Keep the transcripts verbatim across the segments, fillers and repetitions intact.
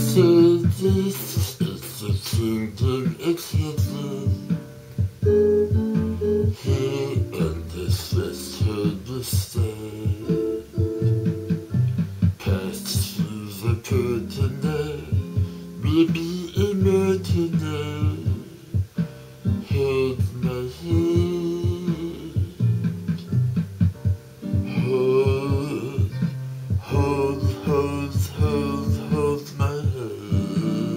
So this is the kingdom it's hidden. Here in this threshold stay. Past through the curtain, maybe imaginary. Hold my hand. Hold, hold, hold, hold, hold my hand.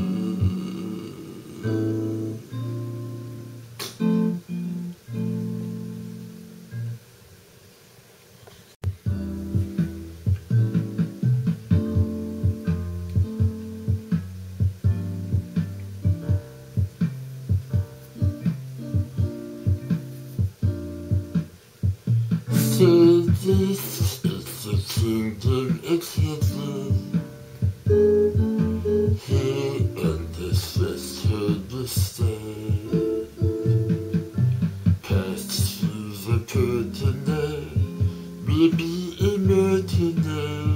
So this is the kingdom it's hidden. Here in this threshold stay. Past through the curtain, maybe imaginary.